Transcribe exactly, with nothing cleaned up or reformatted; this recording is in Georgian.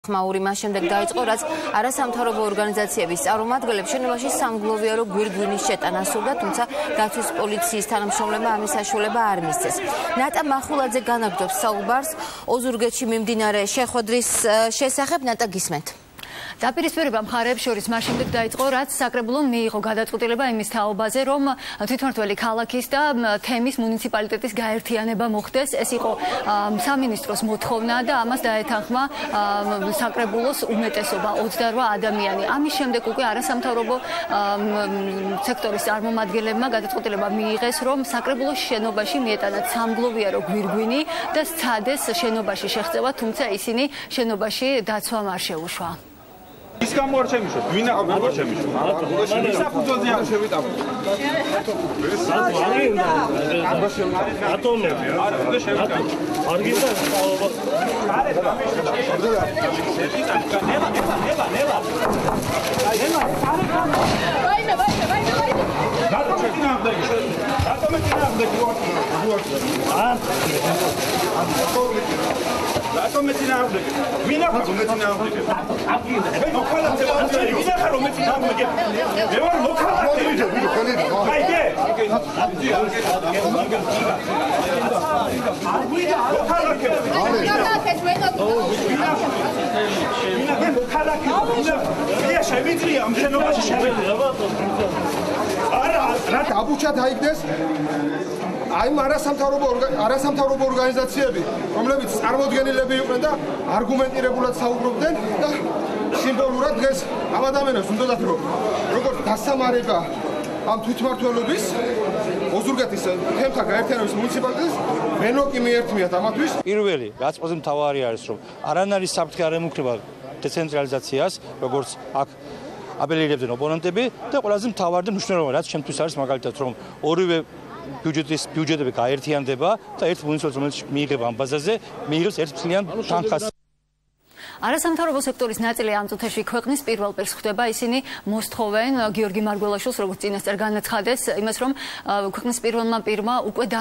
ხმაური მას შემდეგ დაიწყო, რაც არასამთავრობო ორგანიზაციების წარმომადგენლებს შენობაში სამგლოვიარო გვირგვინის შეტანა სურდა, თუმცა დაცვის პოლიციის თანამშრომლებმა ამის საშუალება არ მისცეს. ნატა მახულაძე განაგრძობს საუბარს ოზურგეთში მიმდინარე შეხვედრის შესახებ. ნატა, გისმენთ. დაპირისპირება მხარეებს შორის მას შემდეგ დაიწყო, რაც საკრებულომ მიიღო გადაწყვეტილება იმის თაობაზე, რომ თვითმმართველი ქალაქის და თემის მუნიციპალიტეტის გაერთიანება მოხდეს. ეს იყო სამინისტროს მოთხოვნა და ამას დაეთანხმა საკრებულოს უმეტესობა ოცდარვა ადამიანი. ამის შემდეგ უკვე არასამთავრობო სექტორის წარმომადგენლებმა გადაწყვეტილება მიიღეს, რომ საკრებულოს შენობაში მიეტანათ სამგლოვიარო გვირგვინი და სცადეს შენობაში შეღწევა, თუმცა ისინი შენობაში დაცვამ არ შეუშვა. ის გამოარჩევიშო, ვინ აღმოარჩევიშო? ის საფუძველზე არ შევიტანო. ატომები, არ შევიტანო. არ გინდა სწავლობა. ნევა, ნევა, ნევა, ნევა. ნევა, ვაიმე, ვაიმე, ვაიმე, ვაიმე. რატომ წინააღმდეგი? რატომ წინააღმდეგი ვარ? აა რატომ მეწინააღმდეგე? ვინ ახლა მეწინააღმდეგე? მე მოქალაქე ვარ, ვინ ახლა რომ მეწინააღმდეგე? მე ვარ მოქალაქე. აიგე? მოქალაქე. ვინ შემიძლია ამ შენობაში შემიძლია? არა, რა დაბუჩად აიგდეს? აი არასამთავრობო არასამთავრობო ორგანიზაციები, რომლებიც წარმოდგენილები იყვნენ და არგუმენტირებულად საუბრობდნენ და სიმბოლურად დღეს ამ ადამიანებს უნდათ რომ როგორც დასამარება ამ თვითმმართველობის ოზურგეთის თემთა გაერთიანების მუნიციპალიტეტის ვენოკი მიერთმიათ ამათვის. პირველი, რაც ყველაზე მთავარი არის, რომ არანაირი საფრთხე არ ემუქრება დეცენტრალიზაციას, როგორც აქ აპელირებდნენ ოპონენტები და ყველაზე მთავარი და მნიშვნელოვანი, რაც ჩემთვის არის მაგალითად, რომ ორივე ბიუჯეტის ბიუჯეტები გაერთიანდება და ერთ მუნიციპალიტეტს, რომელიც მიიღება ამ ბაზაზე, მიიღებს ერთ მთლიან თანხას. არასამთავრობო სექტორის ნაწილი ამ წუთებში ქვეყნის პირველ პირს ხვდება, ისინი მოსთხოვენ გიორგი მარგველაშვილს, როგორც წინასწარ განაცხადეს, იმას, რომ ქვეყნის პირველმა პირმა უკვე